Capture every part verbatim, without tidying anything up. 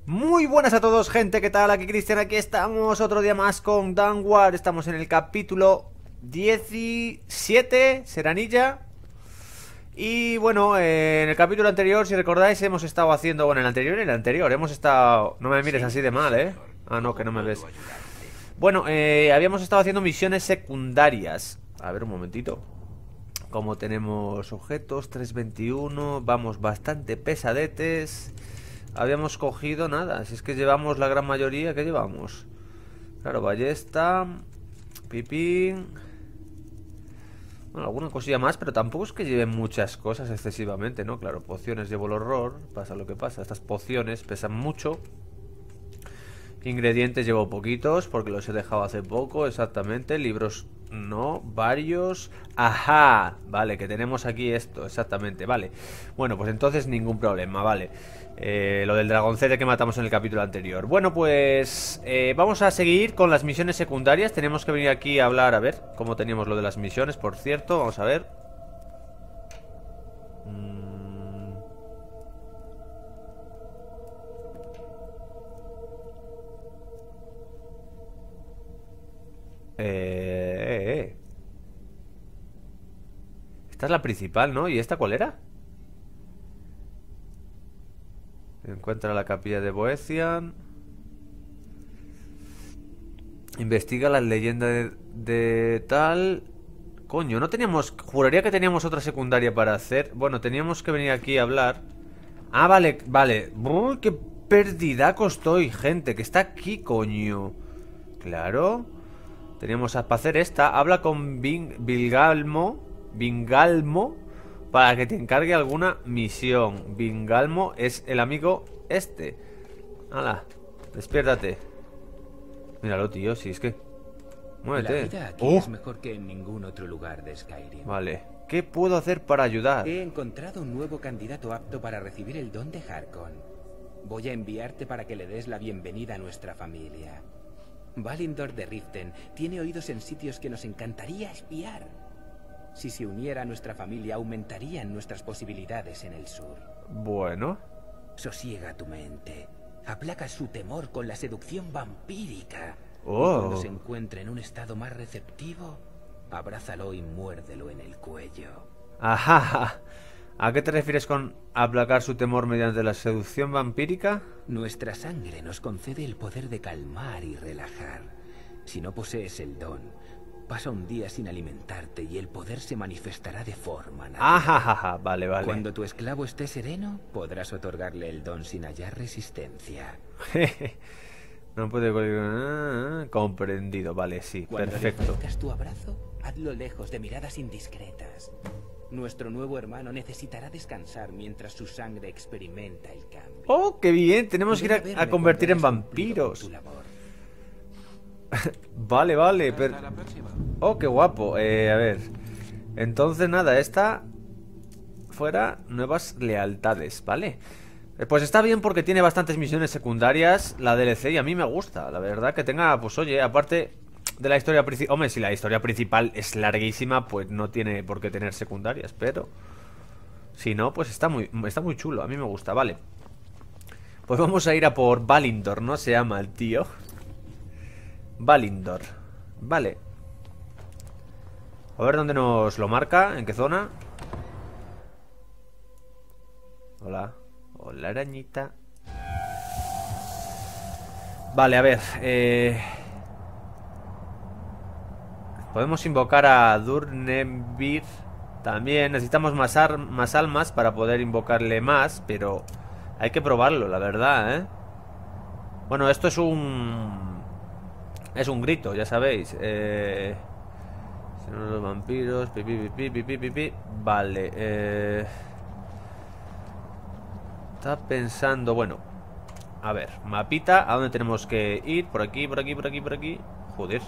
Muy buenas a todos, gente, ¿qué tal? Aquí Cristian, aquí estamos otro día más con Downward. Estamos en el capítulo diecisiete, Seranilla. Y bueno, eh, en el capítulo anterior, si recordáis, hemos estado haciendo... Bueno, en el anterior y en el anterior hemos estado... No me mires así de mal, ¿eh? Ah, no, que no me ves. Bueno, eh, habíamos estado haciendo misiones secundarias. A ver, un momentito. Como tenemos objetos, trescientos veintiuno. Vamos bastante pesadetes. Habíamos cogido nada. Si es que llevamos la gran mayoría. ¿Qué llevamos? Claro, ballesta, pipín. Bueno, alguna cosilla más, pero tampoco es que lleven muchas cosas excesivamente, ¿no? Claro, pociones llevo el horror. Pasa lo que pasa. Estas pociones pesan mucho. Ingredientes llevo poquitos porque los he dejado hace poco, exactamente. Libros no, varios. Ajá, vale, que tenemos aquí esto, exactamente, vale. Bueno, pues entonces ningún problema, vale. eh, Lo del dragoncete que matamos en el capítulo anterior. Bueno, pues eh, vamos a seguir con las misiones secundarias. Tenemos que venir aquí a hablar, a ver cómo teníamos lo de las misiones, por cierto. Vamos a ver. mm. Eh, eh. Esta es la principal, ¿no? ¿Y esta cuál era? Encuentra la capilla de Boethian. Investiga la leyenda de, de tal. Coño, no teníamos... Juraría que teníamos otra secundaria para hacer. Bueno, teníamos que venir aquí a hablar. Ah, vale, vale. Uy, qué perdidaco estoy, gente. Que está aquí, coño. Claro. Teníamos para hacer esta. Habla con Ving, Vilgalmo. Vingalmo. Para que te encargue alguna misión. Vingalmo es el amigo este. Hala, despiértate. Míralo, tío, si es que... Muévete. La vida aquí ¡Oh! es mejor que en ningún otro lugar de Skyrim. Vale. ¿Qué puedo hacer para ayudar? He encontrado un nuevo candidato apto para recibir el don de Harkon. Voy a enviarte para que le des la bienvenida a nuestra familia. Valindor de Riften tiene oídos en sitios que nos encantaría espiar. Si se uniera a nuestra familia, aumentarían nuestras posibilidades en el sur. Bueno. Sosiega tu mente. Aplaca su temor con la seducción vampírica. Oh. Y cuando se encuentre en un estado más receptivo, abrázalo y muérdelo en el cuello. Ajá. ¿A qué te refieres con aplacar su temor mediante la seducción vampírica? Nuestra sangre nos concede el poder de calmar y relajar. Si no posees el don, pasa un día sin alimentarte y el poder se manifestará de forma natural. Ajá, vale, vale. Cuando tu esclavo esté sereno, podrás otorgarle el don sin hallar resistencia. No puede... Ah, comprendido, vale, sí, Cuando perfecto. le ofrezcas tu abrazo, hazlo lejos de miradas indiscretas. Nuestro nuevo hermano necesitará descansar mientras su sangre experimenta el cambio. ¡Oh, qué bien! Tenemos que ir Ven a, verme a convertir en cuando hayas cumplido vampiros. con tu labor. Vale, vale, pero... Oh, qué guapo. Eh, a ver. Entonces, nada, esta... Fuera nuevas lealtades, ¿vale? Eh, Pues está bien porque tiene bastantes misiones secundarias la D L C y a mí me gusta. La verdad que tenga, pues oye, aparte de la historia principal... Hombre, si la historia principal es larguísima, pues no tiene por qué tener secundarias, pero... Si no, pues está muy, está muy chulo, a mí me gusta, vale. Pues vamos a ir a por Valindor, ¿no? Se llama el tío. Valindor. Vale. A ver dónde nos lo marca, en qué zona. Hola. Hola, arañita. Vale, a ver. Eh... Podemos invocar a Durnevir. También necesitamos más, ar más almas para poder invocarle más, pero hay que probarlo, la verdad, ¿eh? Bueno, esto es un... Es un grito, ya sabéis. Eh... Son los vampiros. Pi, pi, pi, pi, pi, pi, pi. Vale. Eh... Está pensando, bueno. A ver, mapita. ¿A dónde tenemos que ir? Por aquí, por aquí, por aquí, por aquí. Joder.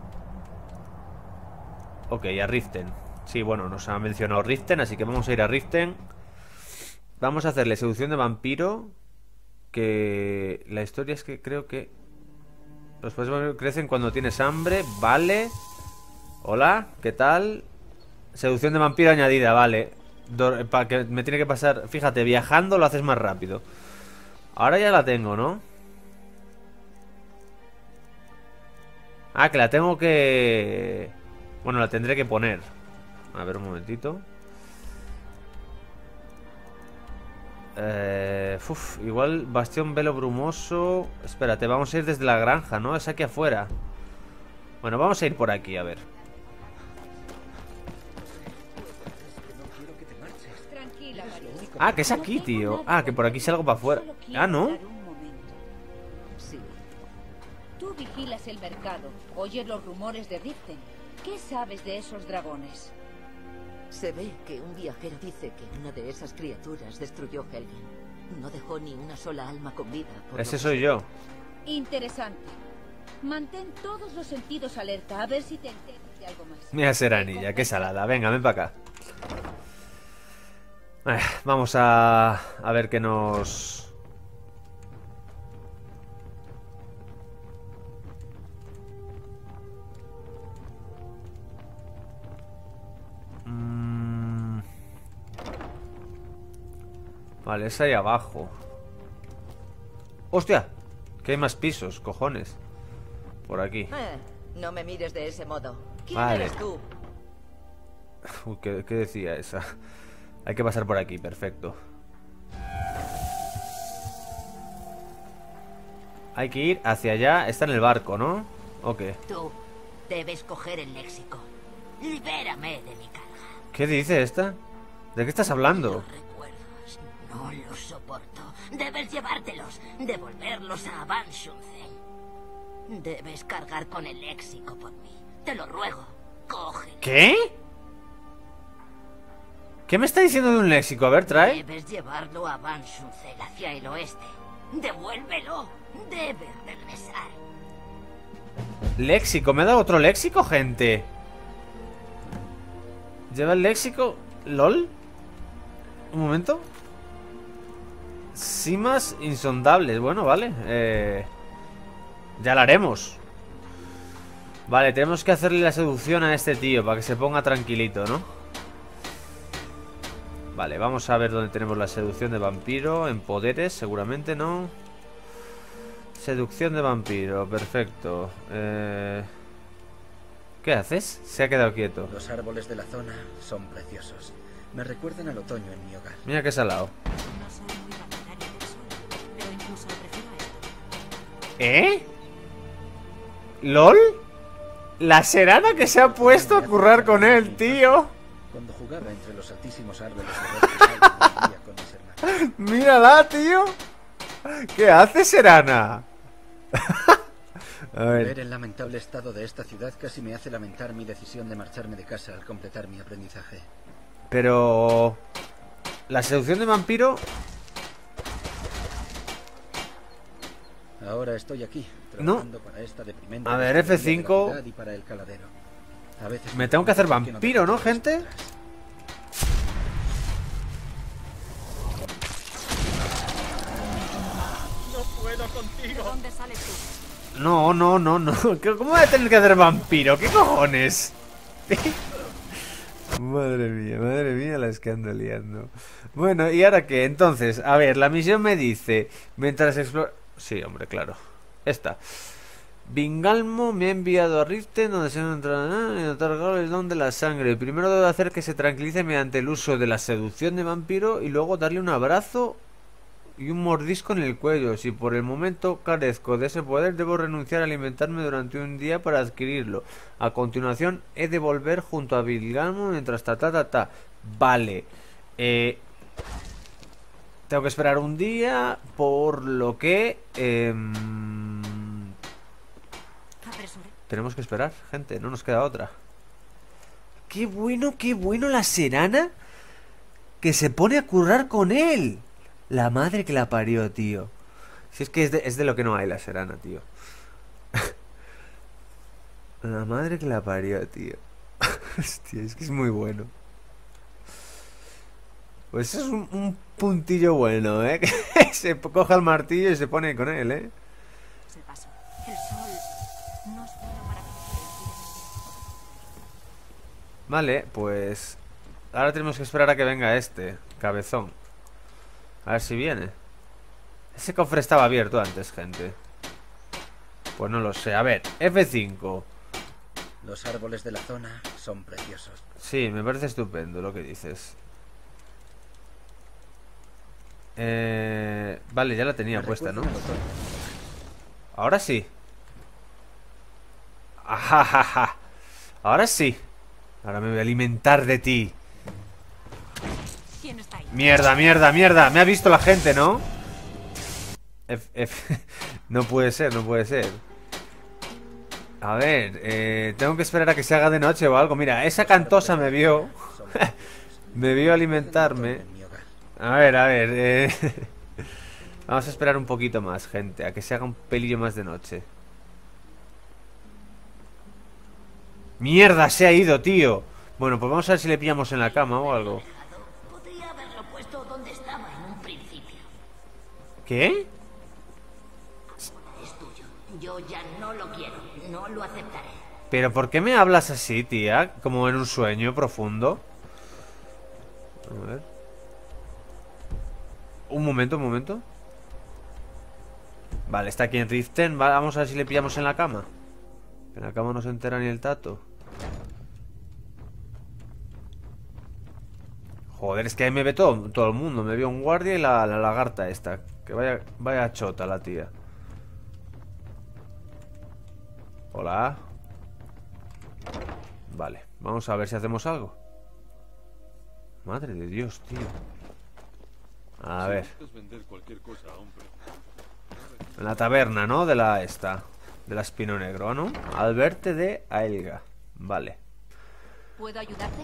Ok, a Riften. Sí, bueno, nos ha mencionado Riften, así que vamos a ir a Riften. Vamos a hacerle seducción de vampiro. Que la historia es que creo que los vampiros crecen cuando tienes hambre. Vale. Hola, ¿qué tal? Seducción de vampiro añadida, vale. Para que me tiene que pasar. Fíjate, viajando lo haces más rápido. Ahora ya la tengo, ¿no? Ah, que la tengo que... Bueno, la tendré que poner. A ver, un momentito. Eh, uf, igual bastión velo brumoso. Espérate, vamos a ir desde la granja, ¿no? Es aquí afuera. Bueno, vamos a ir por aquí, a ver. Ah, que es aquí, tío. Ah, que por aquí salgo para afuera. Ah, ¿no? Sí. Tú vigilas el mercado, oyes los rumores de Riften. ¿Qué sabes de esos dragones? Se ve que un viajero dice que una de esas criaturas destruyó Helgen. No dejó ni una sola alma con vida. Ese soy yo. Interesante. Mantén todos los sentidos alerta, a ver si te enteras de algo más. Mira, Seranilla, qué salada. Venga, ven para acá. Eh, vamos a, a ver qué nos... Mm. Vale, es ahí abajo. ¡Hostia! Que hay más pisos, cojones. Por aquí. Eh, no me mires de ese modo. ¿Quién Vale. eres tú? Uy, ¿qué, qué decía esa? Hay que pasar por aquí, perfecto. Hay que ir hacia allá. Está en el barco, ¿no? ¿O qué? Tú debes coger el léxico. Libérame de mi carga. ¿Qué dice esta? ¿De qué estás hablando? Los recuerdos. No los soporto. Debes llevártelos. Devolverlos a Abanshunzel. Debes cargar con el léxico por mí. Te lo ruego. Cógelo. ¿Qué? ¿Qué me está diciendo de un léxico? A ver, trae. Debes llevarlo a Abanshunzel hacia el oeste. Devuélvelo. Debes regresar. Léxico, ¿me ha dado otro léxico, gente? ¿Lleva el léxico? ¿Lol? Un momento. Cimas insondables. Bueno, vale. Eh, ya la haremos. Vale, tenemos que hacerle la seducción a este tío para que se ponga tranquilito, ¿no? Vale, vamos a ver dónde tenemos la seducción de vampiro. En poderes, seguramente, ¿no? Seducción de vampiro, perfecto. Eh... ¿Qué haces? Se ha quedado quieto. Los árboles de la zona son preciosos. Me recuerdan al otoño en mi hogar. Mira qué salado. No soy muy partidaria del sol, pero incluso prefiero esto. ¿Eh? ¿Lol? La serana que se ha puesto a currar con él, tío. Cuando jugaba entre los altísimos árboles de Rosendal con mis hermanos. Mírala, tío. ¿Qué hace, serana? A ver. Ver el lamentable estado de esta ciudad casi me hace lamentar mi decisión de marcharme de casa al completar mi aprendizaje. Pero... La seducción de vampiro... Ahora estoy aquí, No. trabajando para esta deprimente A ver, industria F cinco. de la ciudad y para el caladero. A veces Me tengo que hacer pienso vampiro, ¿no, dejo gente? atrás. ¿De dónde sales tú? No, no, no, no. ¿Cómo voy a tener que hacer vampiro? ¿Qué cojones? Madre mía, madre mía las que ando liando. Bueno, ¿y ahora qué? Entonces, a ver, la misión me dice... Mientras explora... Sí, hombre, claro. Esta. Vingalmo me ha enviado a Riften, donde se encontrará y otorgar el don de la sangre. Primero debo hacer que se tranquilice mediante el uso de la seducción de vampiro y luego darle un abrazo y un mordisco en el cuello. Si por el momento carezco de ese poder, debo renunciar a alimentarme durante un día para adquirirlo. A continuación, he de volver junto a Vingalmo mientras ta ta ta ta. Vale. Eh... Tengo que esperar un día, por lo que... Eh, Apresure. tenemos que esperar, gente, no nos queda otra. ¡Qué bueno, qué bueno la serana! Que se pone a currar con él. La madre que la parió, tío. Si es que es de, es de lo que no hay la serana, tío. La madre que la parió, tío. Hostia, es que es muy bueno. Pues es un, un puntillo bueno, ¿eh? Que se coja el martillo y se pone con él, ¿eh? Es el paso. El sol no es bueno para Vale, pues... Ahora tenemos que esperar a que venga este cabezón. A ver si viene. Ese cofre estaba abierto antes, gente. Pues no lo sé. A ver, F cinco. Los árboles de la zona son preciosos. Sí, me parece estupendo lo que dices. Eh, vale, ya la tenía Me puesta, ¿no? recuerda al otoño. Ahora sí. Ajajaja. Ahora sí. Ahora me voy a alimentar de ti. ¿Quién está ahí? Mierda, mierda, mierda. Me ha visto la gente, ¿no? F, F. No puede ser, no puede ser. A ver, eh, tengo que esperar a que se haga de noche o algo. Mira, esa cantosa me vio. Me vio alimentarme. En mi hogar. A ver, a ver. Eh. Vamos a esperar un poquito más, gente. A que se haga un pelillo más de noche. ¡Mierda! Se ha ido, tío. Bueno, pues vamos a ver si le pillamos en la cama o algo. Podría haberlo puesto donde estaba en un principio. ¿Qué? Es tuyo. Yo ya no lo quiero. No lo aceptaré. ¿Pero por qué me hablas así, tía? Como en un sueño profundo. A ver. Un momento, un momento. Vale, está aquí en Riften. Va, vamos a ver si le pillamos en la cama. En la cama no se entera ni el tato. Joder, es que ahí me ve todo, todo el mundo. Me vio un guardia y la, la lagarta esta. Que vaya, vaya chota la tía. Hola. Vale, vamos a ver si hacemos algo. Madre de Dios, tío. A ver. En la taberna, ¿no? De la esta. De la Espino Negro, ¿no? Alberte de Aelga. Vale. ¿Puedo ayudarte?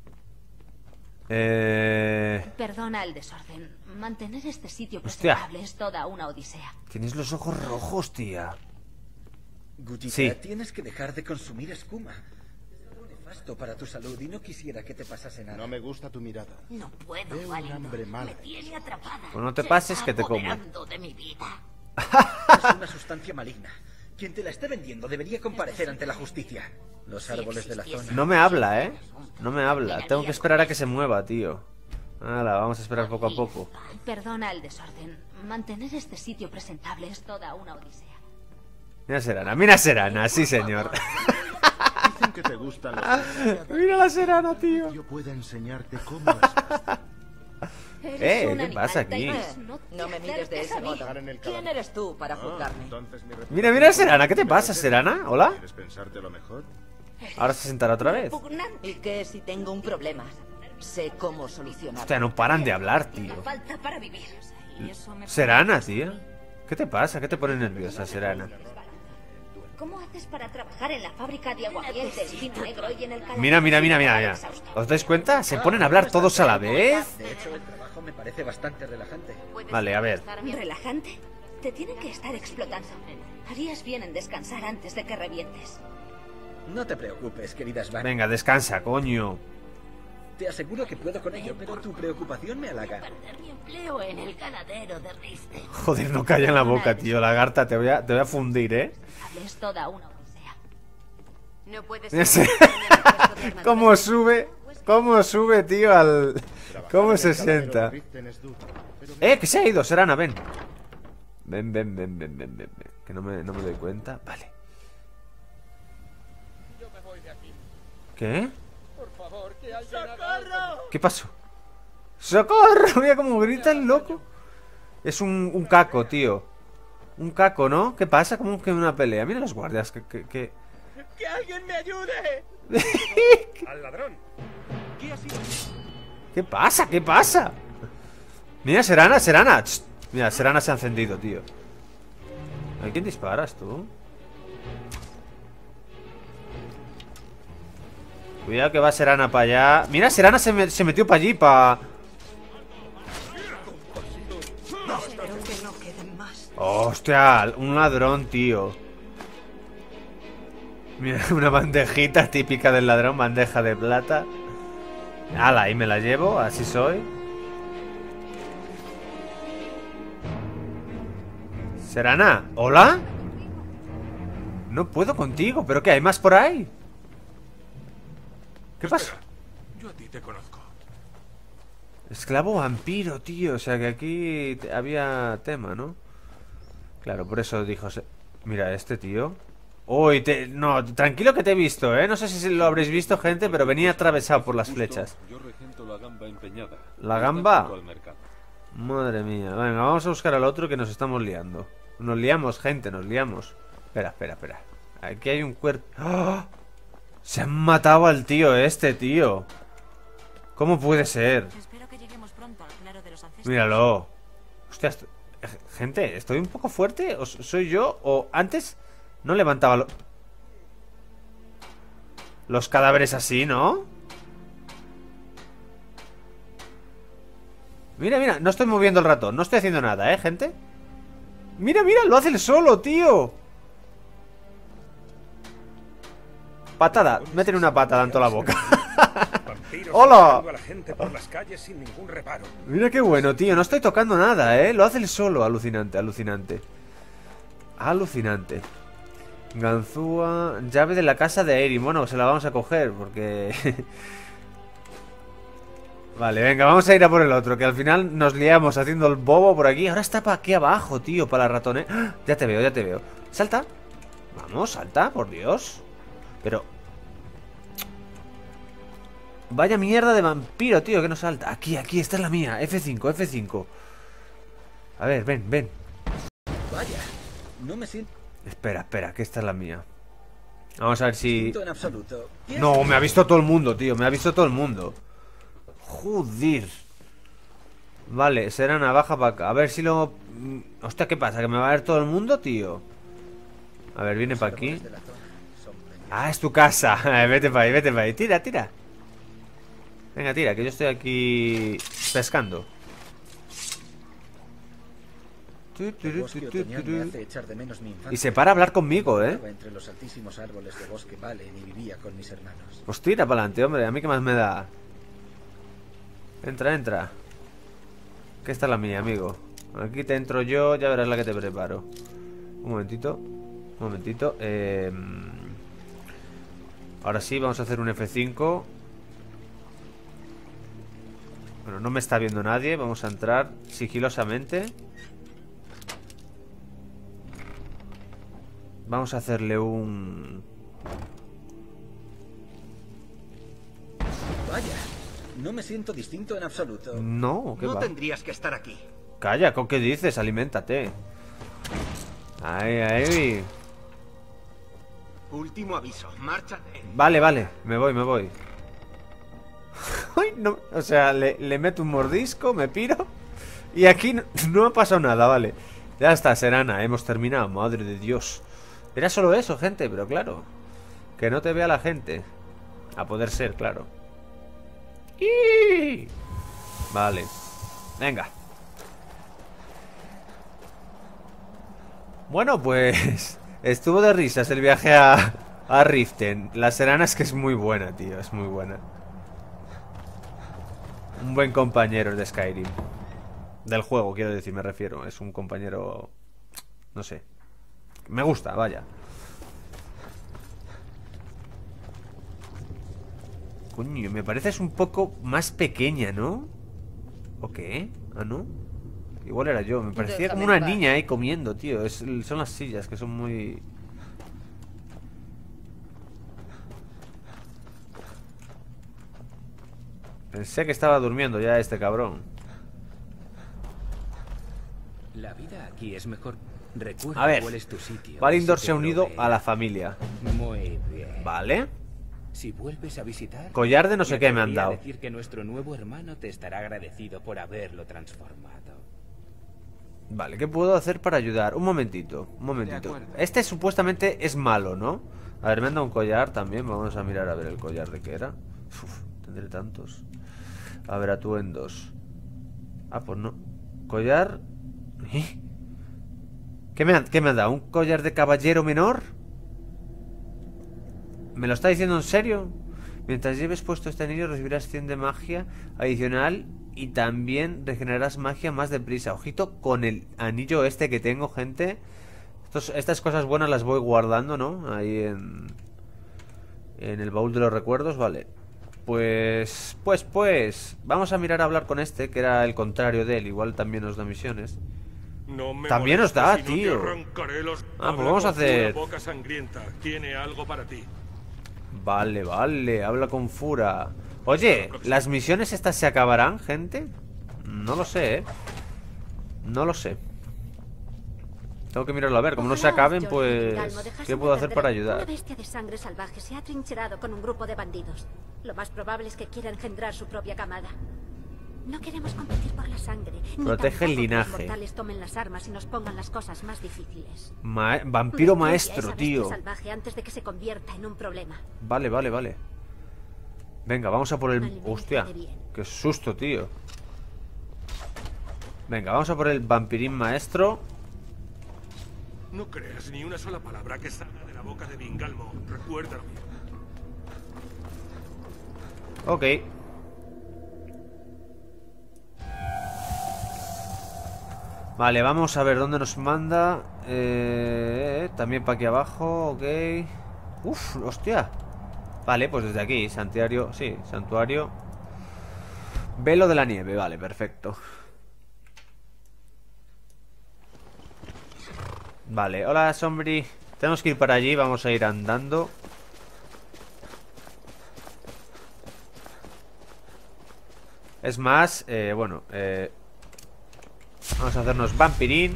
Eh... Perdona el desorden. Mantener este sitio Hostia. presentable es toda una odisea. Tienes los ojos rojos, tía. Gujita, Sí. tienes que dejar de consumir espuma. Es algo nefasto para tu salud y no quisiera que te pasase nada. No me gusta tu mirada. No puedo, Veo un Valindor. hambre mala. Me tiene atrapada. Pues no te Se pases está que te como. apoderando de mi vida. Es una sustancia maligna. Quien te la esté vendiendo debería comparecer ante la justicia. Los árboles de la zona. No me habla, ¿eh? No me habla. Tengo que esperar a que se mueva, tío. Hala, vamos a esperar poco a poco. Perdona el desorden. Mantener este sitio presentable es toda una odisea. Mira Serana, mira Serana, sí señor. Dicen que te gustan los... Mira la Serana, tío. Yo puedo enseñarte cómo es. Eres Eh, un ¿qué animal pasa aquí? taimés. No me mires de ese modo. En el ¿Quién cadáver. eres tú para juzgarme? Entonces mi Mira, mira Serana, ¿qué te pasa, Serana? ¿Hola? ¿Quieres pensarte lo mejor? Ahora se sentará otra vez. ¿Y qué si tengo un problema? Sé cómo solucionarlo. Hostia, no paran de hablar, tío. Falta para vivir. Y eso me Serana, tío. ¿Qué te pasa? ¿Qué te pone nerviosa, Serana? ¿Cómo haces para trabajar en la fábrica de aguamiel de Espino Negro y en el caladero? Mira, mira, mira, mira, mira. ¿Os dais cuenta? Se ponen a hablar todos a la vez. De hecho, el trabajo me parece bastante relajante. Vale, a ver. ¿Relajante? Te tienen que estar explotando. Harías bien en descansar antes de que revientes. No te preocupes, querida Svan. Venga, descansa, coño. Te aseguro que puedo con ello, pero tu preocupación me halaga. Perder mi empleo en el ganadero de Riften. Joder, no calla en la boca, tío. Lagarta, te voy a, te voy a fundir, ¿eh? Es toda una odisea. No puedes Ya sé. ¿Cómo sube? ¿Cómo sube, tío, al... ¿Cómo se sienta? Eh, que se ha ido, Serana, ven. Ven, ven, ven, ven, ven, ven, ven. Que no me, no me doy cuenta. Vale. ¿Qué? ¿Qué pasó? ¡Socorro! Mira cómo grita el loco. Es un, un caco, tío. Un caco, ¿no? ¿Qué pasa? ¿Cómo que una pelea? Mira los guardias que... ¡Que, que... ¡Que alguien me ayude! ¡Al ladrón! ¿Qué ha sido? ¿Qué pasa? ¿Qué pasa? Mira, Serana, Serana. Ch, mira, Serana se ha encendido, tío. ¿A quién disparas tú? Cuidado que va Serana para allá. Mira, Serana se, me, se metió para allí, para... Espero que no queden más. Hostia, un ladrón, tío. Mira, una bandejita típica del ladrón, bandeja de plata. Hala, ahí me la llevo, así soy. Serana, ¿hola? No puedo contigo, ¿pero qué? ¿Hay más por ahí? ¿Qué pasa? Yo a ti te conozco. Esclavo vampiro, tío. O sea que aquí te- había tema, ¿no? Claro, por eso dijo... Se... Mira este, tío. Uy, te... no, tranquilo que te he visto, ¿eh? No sé si lo habréis visto, gente, pero venía atravesado por las flechas. Yo regento la gamba empeñada. ¿La gamba? Al mercado. Madre mía. Venga, vamos a buscar al otro que nos estamos liando. Nos liamos, gente, nos liamos. Espera, espera, espera. Aquí hay un cuerpo. ¡Oh! Se han matado al tío este, tío. ¿Cómo puede ser? Espero que lleguemos pronto al claro de los ancestros. Míralo. Hostia, esto... gente, ¿estoy un poco fuerte? ¿O soy yo? ¿O antes no levantaba lo... los cadáveres así, ¿no? Mira, mira, no estoy moviendo el ratón. No estoy haciendo nada, ¿eh, gente? Mira, mira, lo hace él solo, tío. Patada, métele una patada en toda la boca. ¡Hola! A la gente por las calles sin ningún reparo. Mira qué bueno, tío, no estoy tocando nada, ¿eh? Lo hace él solo, alucinante, alucinante. Alucinante. Ganzúa, llave de la casa de Erin. Bueno, se la vamos a coger porque... Vale, venga, vamos a ir a por el otro, que al final nos liamos haciendo el bobo por aquí. Ahora está para aquí abajo, tío, para la ratón, ¿eh? ¡Ah! Ya te veo, ya te veo. Salta. Vamos, salta, por Dios. Pero... vaya mierda de vampiro, tío, que no salta. Aquí, aquí, esta es la mía. F cinco, F cinco. A ver, ven, ven. Vaya, no me siento Espera, espera, que esta es la mía. Vamos a ver si... en absoluto. No, me ha visto todo el mundo, tío. Me ha visto todo el mundo. Joder. Vale, será navaja para acá. A ver si lo... Hostia, ¿qué pasa? ¿Que me va a ver todo el mundo, tío? A ver, viene para aquí. Ah, es tu casa. Vete para ahí, vete para ahí. Tira, tira. Venga, tira, que yo estoy aquí pescando. El bosque otoñal me hace echar de menos mi infancia. Y se para a hablar conmigo, ¿eh? Estaba entre los altísimos árboles de bosque Valen y vivía con mis hermanos. Pues tira para adelante, hombre. A mí qué más me da. Entra, entra. Que esta es la mía, amigo. Aquí te entro yo, ya verás la que te preparo. Un momentito. Un momentito. Eh... Ahora sí, vamos a hacer un F cinco. Bueno, no me está viendo nadie. Vamos a entrar sigilosamente. Vamos a hacerle un... Vaya, no me siento distinto en absoluto. No, ¿qué No va? tendrías que estar aquí. Calla, ¿con qué dices? Aliméntate. Ahí, ahí. Último aviso, márchate. Vale, vale, me voy, me voy. Ay, no, o sea, le, le meto un mordisco, me piro. Y aquí no, no ha pasado nada, vale. Ya está, Serana, hemos terminado. Madre de Dios. Era solo eso, gente, pero claro. Que no te vea la gente. A poder ser, claro. ¡Y! Vale. Venga. Bueno, pues... estuvo de risas el viaje a, a Riften. La Serana es que es muy buena, tío. Es muy buena. Un buen compañero de Skyrim. Del juego, quiero decir, me refiero. Es un compañero... no sé. Me gusta, vaya. Coño, me pareces un poco más pequeña, ¿no? ¿O qué? ¿Ah, no? Igual era yo, me parecía Déjame como una en paz. niña ahí comiendo, tío. Es, son las sillas que son muy... Pensé que estaba durmiendo ya este cabrón. La vida aquí es mejor. Recuerda A ver, cuál es tu sitio. Valindor Ese se ha te unido provee. a la familia. Muy bien. Vale. Si vuelves a visitar... Collar de no sé qué me han atrevería a dado. decir que nuestro nuevo hermano te estará agradecido por haberlo transformado. Vale, ¿qué puedo hacer para ayudar? Un momentito, un momentito. Este supuestamente es malo, ¿no? A ver, me han dado un collar también. Vamos a mirar a ver el collar de qué era. Uf, tendré tantos. A ver, atuendos. Ah, pues no. Collar... ¿Eh? ¿Qué me, ha, ¿Qué me ha dado? ¿Un collar de caballero menor? ¿Me lo está diciendo en serio? Mientras lleves puesto este anillo recibirás cien de magia adicional y también regenerarás magia más deprisa. Ojito con el anillo este que tengo, gente. Estos, estas cosas buenas las voy guardando, ¿no? Ahí en... en el baúl de los recuerdos, vale. Pues... Pues, pues... Vamos a mirar a hablar con este, que era el contrario de él. Igual también nos da misiones. No me También nos da, molestes, si no tío. te arrancaré los... Ah, pues Habla vamos a con Fu, hacer- la boca sangrienta. Tiene algo para ti. Vale, vale, habla con Fura. Oye, ¿las misiones estas se acabarán, gente? No lo sé, ¿eh? No lo sé. Tengo que mirarlo a ver, como no se acaben, pues... ¿Qué puedo hacer para Una ayudar? bestia de sangre salvaje se ha trincherado con un grupo de bandidos. Lo más probable es que quiera engendrar su propia camada. No queremos competir por la sangre. ni Protege el tampoco que linaje. los mortales tomen las armas y nos pongan las cosas más difíciles. Ma- Vampiro Destruye a maestro, esa bestia tío. salvaje antes de que se convierta en un problema. Vale, vale, vale. Venga, vamos a por el... Aliméntate Hostia, bien. qué susto, tío. Venga, vamos a por el vampirín maestro. No creas ni una sola palabra que salga de la boca de Vingalmo. Recuérdalo bien. Ok. Vale, vamos a ver dónde nos manda. Eh, también para aquí abajo, ok. Uf, hostia. Vale, pues desde aquí, santuario. Sí, santuario. Velo de la nieve, vale, perfecto. Vale, hola, Sombri. Tenemos que ir para allí, vamos a ir andando. Es más, eh, bueno, eh, vamos a hacernos vampirín.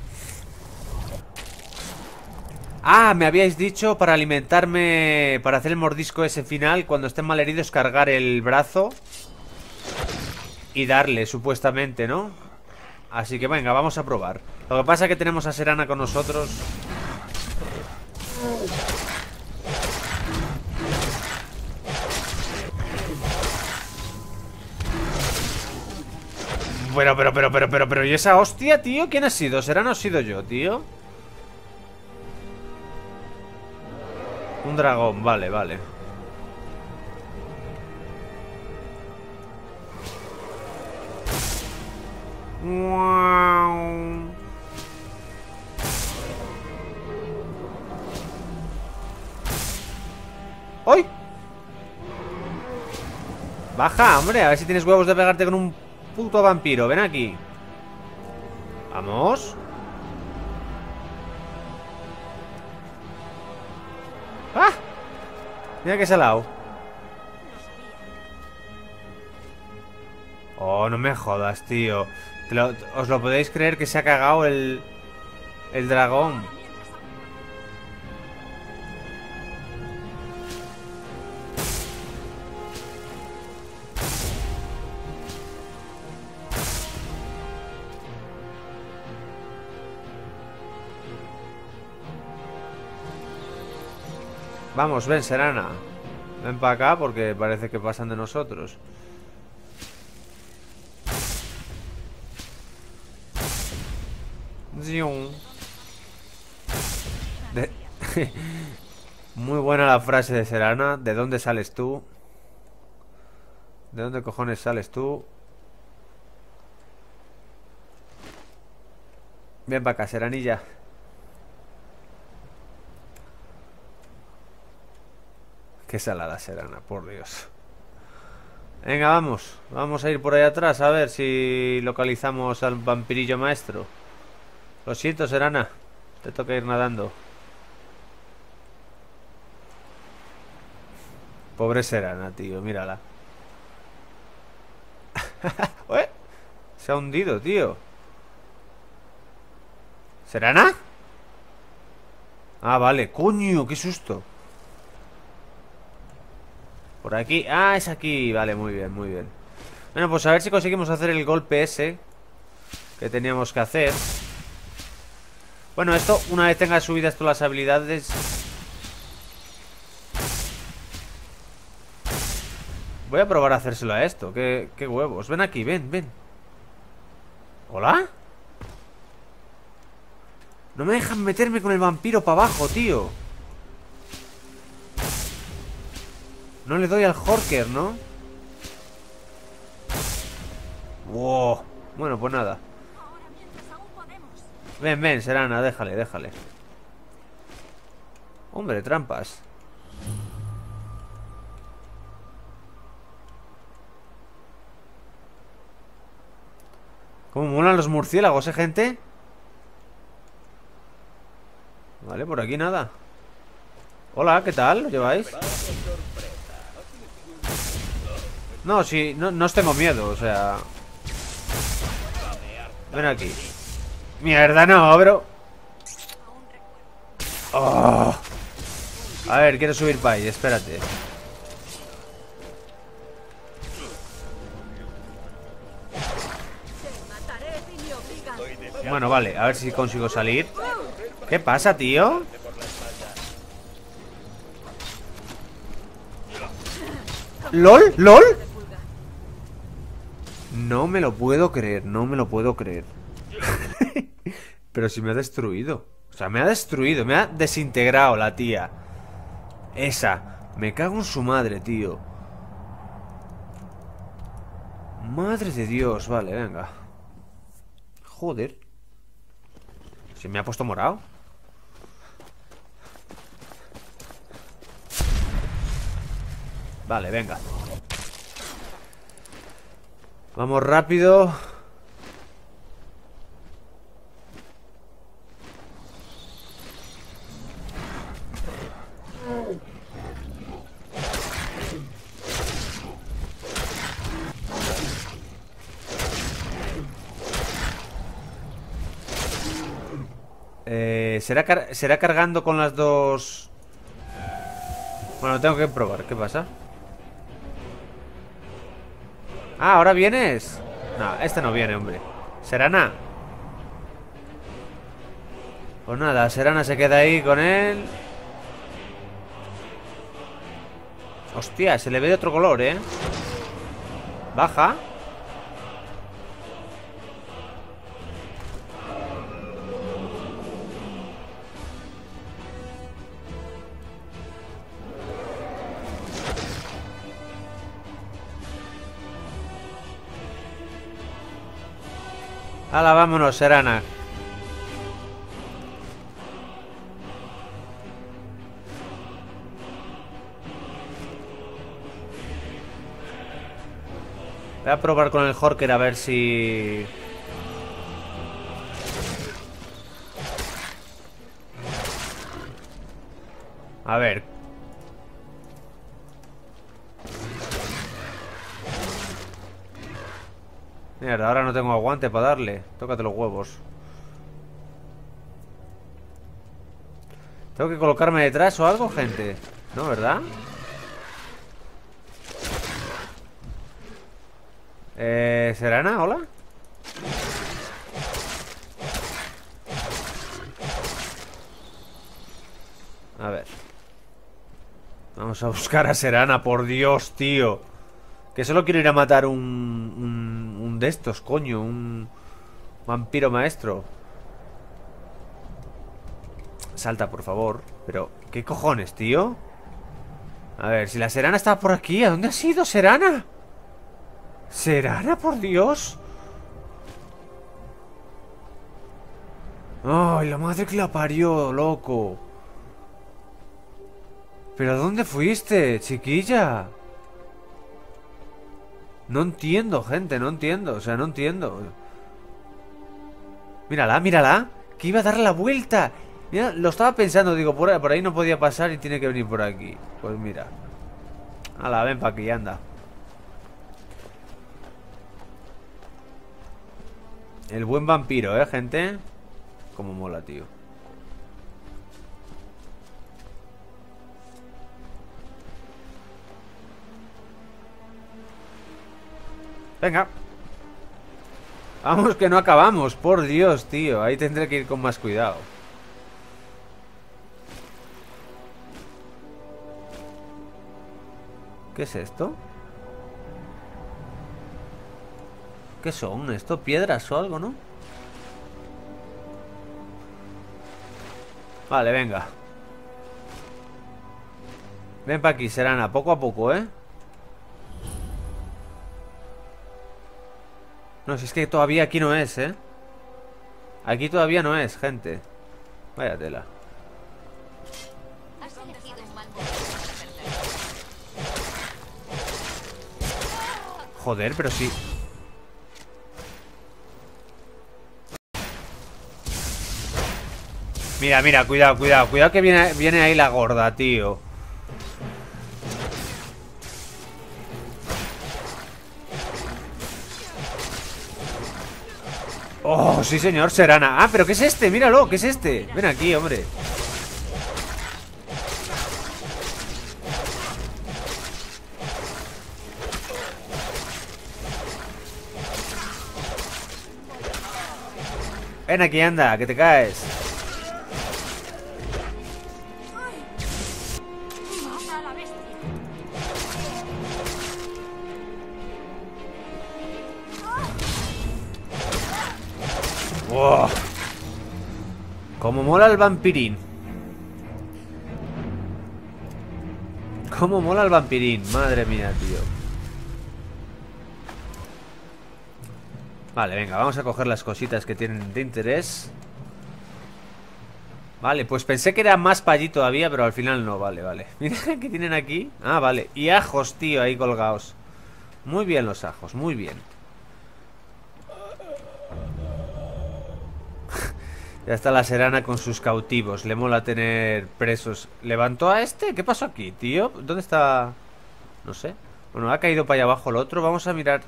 Ah, me habíais dicho para alimentarme, para hacer el mordisco ese final, cuando estén malheridos, cargar el brazo y darle, supuestamente, ¿no? Así que venga, vamos a probar. Lo que pasa es que tenemos a Serana con nosotros. Bueno, pero, pero, pero, pero, pero, ¿y esa hostia, tío? ¿Quién ha sido? ¿Serana o he sido yo, tío? Un dragón, vale, vale. ¡Ay! Baja, hombre, a ver si tienes huevos de pegarte con un puto vampiro. Ven aquí. Vamos. ¡Ah! Mira que salado. Oh, no me jodas, tío. Te lo- ¿Os lo podéis creer que se ha cagado el... el dragón? Vamos, ven, Serana. Ven para acá porque parece que pasan de nosotros. Zium. De- Muy buena la frase de Serana. ¿De dónde sales tú? ¿De dónde cojones sales tú? Ven para acá, Seranilla. Qué salada, Serana, por Dios. Venga, vamos. Vamos a ir por ahí atrás a ver si localizamos al vampirillo maestro. Lo siento, Serana. Te toca ir nadando. Pobre Serana, tío, mírala. ¿Eh? Se ha hundido, tío. ¿Serana? Ah, vale, coño, qué susto. Por aquí, ah, es aquí. Vale, muy bien, muy bien. Bueno, pues a ver si conseguimos hacer el golpe ese que teníamos que hacer. Bueno, esto, una vez tenga subidas todas las habilidades. Voy a probar a hacérselo a esto. Qué, qué huevos, ven aquí, ven, ven. ¿Hola? No me dejan meterme con el vampiro para abajo, tío. No le doy al Horker, ¿no? Wow. Bueno, pues nada. Ven, ven, Serana, déjale, déjale. Hombre, trampas. ¿Cómo molan los murciélagos, eh, gente? Vale, por aquí nada. Hola, ¿qué tal? ¿Lo lleváis? No, sí, no, no os tengo miedo, o sea... Ven aquí. Mierda, no, bro. Oh. A ver, quiero subir para ahí, espérate. Bueno, vale, a ver si consigo salir. ¿Qué pasa, tío? ¿LOL? ¿LOL? No me lo puedo creer, no me lo puedo creer. Pero si me ha destruido. O sea, me ha destruido, me ha desintegrado la tía. Esa. Me cago en su madre, tío. Madre de Dios, vale, venga. Joder. ¿Se me ha puesto morado? Vale, venga. Vamos rápido. Eh, ¿será, car ¿Será cargando con las dos? Bueno, tengo que probar. ¿Qué pasa? Ah, ¿ahora vienes? No, este no viene, hombre. Serana. Pues nada, Serana se queda ahí con él. Hostia, se le ve de otro color, ¿eh? Baja. Hala, vámonos, Serana. Voy a probar con el Horker a ver si... A ver. Mierda, ahora no tengo aguante para darle. Tócate los huevos. ¿Tengo que colocarme detrás o algo, gente? ¿No, verdad? Eh, ¿Serana? ¿Hola? A ver. Vamos a buscar a Serana, por Dios, tío. Que solo quiero ir a matar un, un, un de estos, coño. Un vampiro maestro. Salta, por favor. Pero, ¿qué cojones, tío? A ver, si la Serana estaba por aquí, ¿a dónde has ido, Serana? ¿Serana, por Dios? Ay, la madre que la parió, loco. ¿Pero a dónde fuiste, chiquilla? No entiendo, gente, no entiendo. O sea, no entiendo. Mírala, mírala. Que iba a dar la vuelta. Mira, lo estaba pensando, digo, por ahí, por ahí no podía pasar y tiene que venir por aquí. Pues mira. Hala, ven pa' aquí, anda. El buen vampiro, ¿eh, gente? Como mola, tío. Venga. Vamos que no acabamos, por Dios, tío. Ahí tendré que ir con más cuidado. ¿Qué es esto? ¿Qué son esto? ¿Piedras o algo, no? Vale, venga. Ven pa' aquí, Serana, poco a poco, ¿eh? No, si es que todavía aquí no es, ¿eh? Aquí todavía no es, gente. Vaya tela. Joder, pero sí. Mira, mira, cuidado, cuidado. Cuidado que viene, viene ahí la gorda, tío. Oh, sí señor, Serana. Ah, pero ¿qué es este? Míralo, ¿qué es este? Ven aquí, hombre. Ven aquí, anda, que te caes. Wow. Como mola el vampirín. Como mola el vampirín. Madre mía, tío. Vale, venga, vamos a coger las cositas que tienen de interés. Vale, pues pensé que era más para allí todavía, pero al final no, vale, vale. Mira que tienen aquí. Ah, vale, y ajos, tío, ahí colgados. Muy bien los ajos, muy bien. Ya está la Serana con sus cautivos. Le mola tener presos. ¿Levantó a este? ¿Qué pasó aquí, tío? ¿Dónde está? No sé. Bueno, ha caído para allá abajo el otro. Vamos a mirar.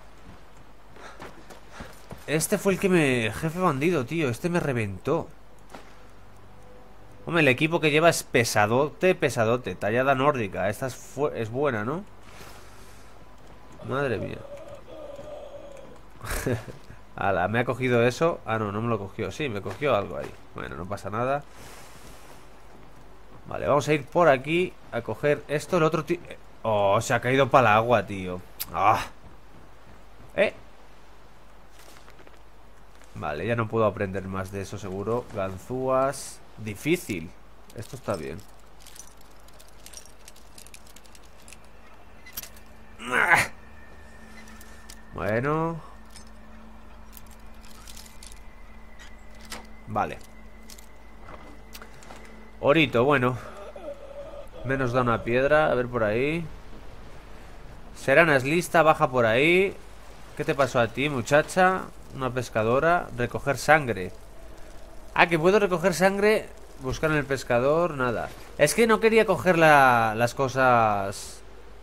Este fue el que me... El jefe bandido, tío. Este me reventó. Hombre, el equipo que lleva es pesadote, pesadote. Tallada nórdica. Esta es, fu es buena, ¿no? Madre mía. Ala, me ha cogido eso. Ah, no, no me lo cogió. Sí, me cogió algo ahí. Bueno, no pasa nada. Vale, vamos a ir por aquí a coger esto. El otro tío... Oh, se ha caído para el agua, tío. Ah. Eh Vale, ya no puedo aprender más de eso, seguro. Ganzúas. Difícil. Esto está bien. Bueno. Vale. Orito, bueno. Menos da una piedra. A ver por ahí. Serana es lista, baja por ahí. ¿Qué te pasó a ti, muchacha? Una pescadora. Recoger sangre. Ah, que puedo recoger sangre. Buscar en el pescador, nada. Es que no quería coger la, las cosas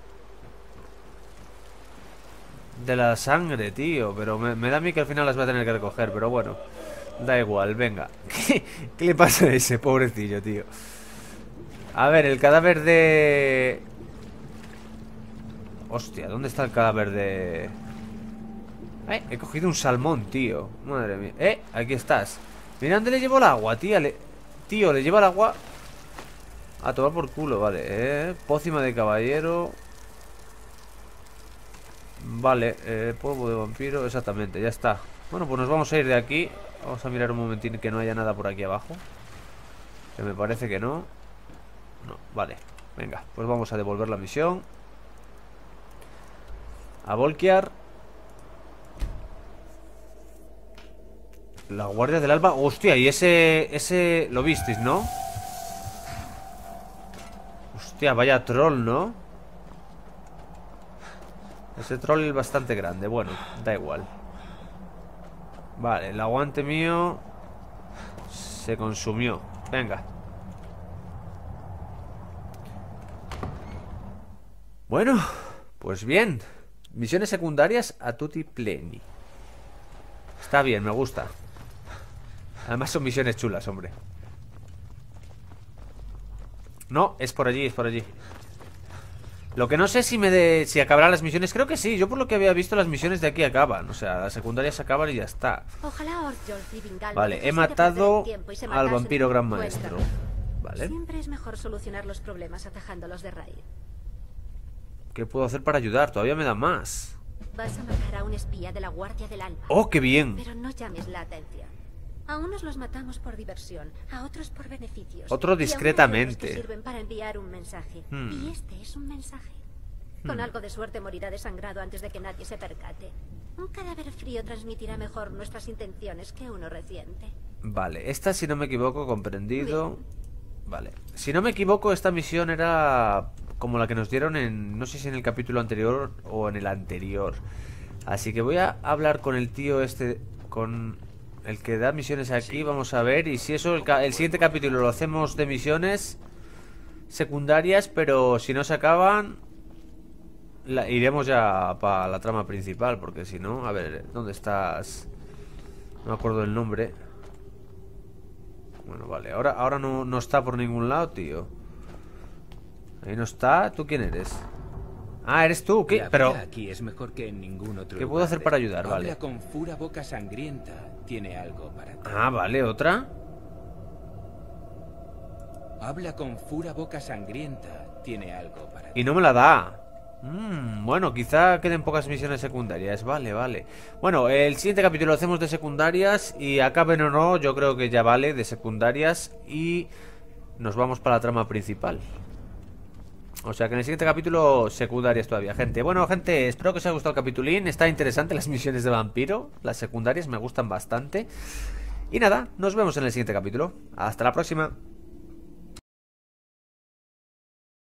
de la sangre, tío. Pero me, me da a mí que al final las voy a tener que recoger. Pero bueno, da igual, venga. ¿Qué, qué le pasa a ese pobrecillo, tío? A ver, el cadáver de... Hostia, ¿dónde está el cadáver de...? Eh, he cogido un salmón, tío. Madre mía. Eh, aquí estás. Mira dónde le llevo el agua, tía. Le... Tío, le lleva el agua a tomar por culo, vale. Eh, pócima de caballero. Vale, eh, polvo de vampiro. Exactamente, ya está. Bueno, pues nos vamos a ir de aquí. Vamos a mirar un momentín que no haya nada por aquí abajo. Que me parece que no. No, vale. Venga, pues vamos a devolver la misión. A Volkiar. La guardia del alba. Hostia, y ese... Ese... Lo visteis, ¿no? Hostia, vaya troll, ¿no? Ese troll es bastante grande. Bueno, da igual. Vale, el aguante mío se consumió. Venga. Bueno, pues bien. Misiones secundarias a tutti pleni. Está bien, me gusta. Además son misiones chulas, hombre. No, es por allí, es por allí. Lo que no sé si me de... si acabarán las misiones. Creo que sí, yo por lo que había visto las misiones de aquí acaban. O sea, las secundarias acaban y ya está. Ojalá Ortholf y Vingalmo Vale, he no matado se tiempo y se al matasen vampiro por gran vuestra. maestro. Vale. Siempre es mejor solucionar los problemas atajándolos de raíz. ¿Qué puedo hacer para ayudar? Todavía me da más. Vas a matar a un espía de la Guardia del Alba. ¡Oh, qué bien! Pero no llames la atención. A unos los matamos por diversión, a otros por beneficios. Otro discretamente. Y a unos que sirven para enviar un mensaje. Hmm. Y este es un mensaje. Con Hmm. algo de suerte morirá desangrado antes de que nadie se percate. Un cadáver frío transmitirá mejor nuestras intenciones que uno reciente. Vale, esta si no me equivoco, comprendido. Vale, si no me equivoco, esta misión era como la que nos dieron en... No sé si en el capítulo anterior o en el anterior. Así que voy a hablar con el tío este, con El que da misiones aquí, vamos a ver. Y si eso, el, el siguiente capítulo lo hacemos de misiones secundarias, pero si no se acaban, la, iremos ya para la trama principal, porque si no, a ver, ¿dónde estás? No me acuerdo el nombre. Bueno, vale, ahora, ahora no, no está por ningún lado, tío. Ahí no está. ¿Tú quién eres? Ah, eres tú. ¿Qué? Pero aquí es mejor que en ningún otro ¿qué puedo hacer para ayudar? Habla Vale. con Fura Boca Sangrienta. Tiene algo para ti. Ah, vale, otra. Habla con Fura Boca Sangrienta. Tiene algo para ti. Y no me la da. Mm, bueno, quizá queden pocas misiones secundarias. Vale, vale. Bueno, el siguiente capítulo lo hacemos de secundarias. Y acaben o no, yo creo que ya vale de secundarias. Y nos vamos para la trama principal. O sea que en el siguiente capítulo secundarias todavía, gente. Bueno, gente, espero que os haya gustado el capitulín. Está interesante las misiones de vampiro. Las secundarias me gustan bastante. Y nada, nos vemos en el siguiente capítulo. Hasta la próxima.